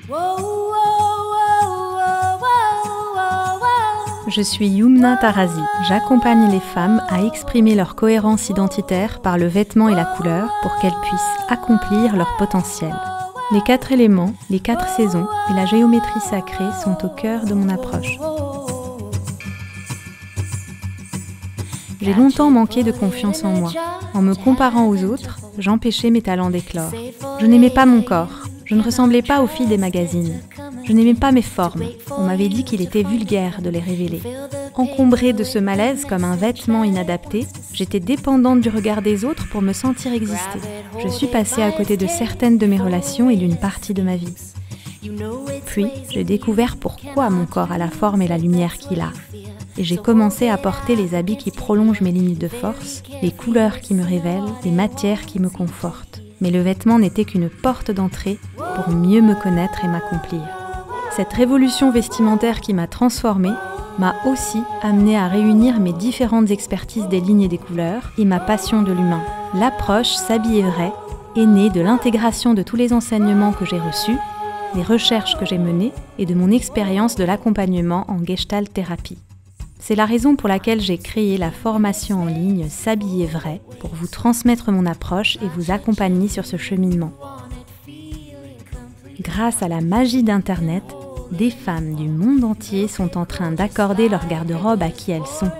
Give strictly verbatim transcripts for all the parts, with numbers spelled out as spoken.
Je suis Yumna Tarazi. J'accompagne les femmes à exprimer leur cohérence identitaire par le vêtement et la couleur pour qu'elles puissent accomplir leur potentiel. Les quatre éléments, les quatre saisons et la géométrie sacrée sont au cœur de mon approche. J'ai longtemps manqué de confiance en moi. En me comparant aux autres, j'empêchais mes talents d'éclore. Je n'aimais pas mon corps. Je ne ressemblais pas aux filles des magazines. Je n'aimais pas mes formes. On m'avait dit qu'il était vulgaire de les révéler. Encombrée de ce malaise comme un vêtement inadapté, j'étais dépendante du regard des autres pour me sentir exister. Je suis passée à côté de certaines de mes relations et d'une partie de ma vie. Puis, j'ai découvert pourquoi mon corps a la forme et la lumière qu'il a. Et j'ai commencé à porter les habits qui prolongent mes limites de force, les couleurs qui me révèlent, les matières qui me confortent. Mais le vêtement n'était qu'une porte d'entrée pour mieux me connaître et m'accomplir. Cette révolution vestimentaire qui m'a transformée m'a aussi amenée à réunir mes différentes expertises des lignes et des couleurs et ma passion de l'humain. L'approche S'habiller vrai est née de l'intégration de tous les enseignements que j'ai reçus, des recherches que j'ai menées et de mon expérience de l'accompagnement en Gestalt thérapie. C'est la raison pour laquelle j'ai créé la formation en ligne S'habiller vrai pour vous transmettre mon approche et vous accompagner sur ce cheminement. Grâce à la magie d'Internet, des femmes du monde entier sont en train d'accorder leur garde-robe à qui elles sont.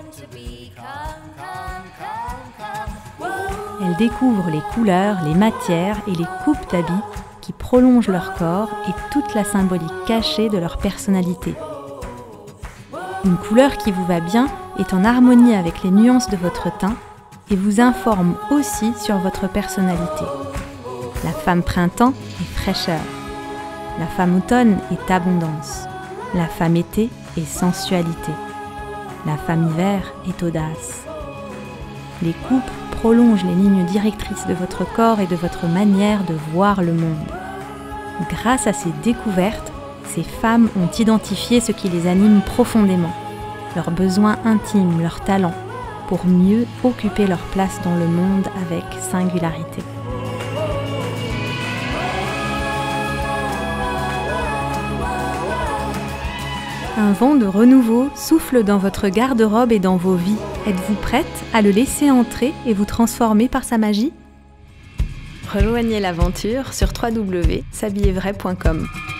Elles découvrent les couleurs, les matières et les coupes d'habits qui prolongent leur corps et toute la symbolique cachée de leur personnalité. Une couleur qui vous va bien est en harmonie avec les nuances de votre teint et vous informe aussi sur votre personnalité. La femme printemps est fraîcheur. La femme automne est abondance. La femme été est sensualité. La femme hiver est audace. Les coupes prolongent les lignes directrices de votre corps et de votre manière de voir le monde. Grâce à ces découvertes, ces femmes ont identifié ce qui les anime profondément, leurs besoins intimes, leurs talents, pour mieux occuper leur place dans le monde avec singularité. Un vent de renouveau souffle dans votre garde-robe et dans vos vies. Êtes-vous prête à le laisser entrer et vous transformer par sa magie ? Rejoignez l'aventure sur w w w point s'habiller vrai point com.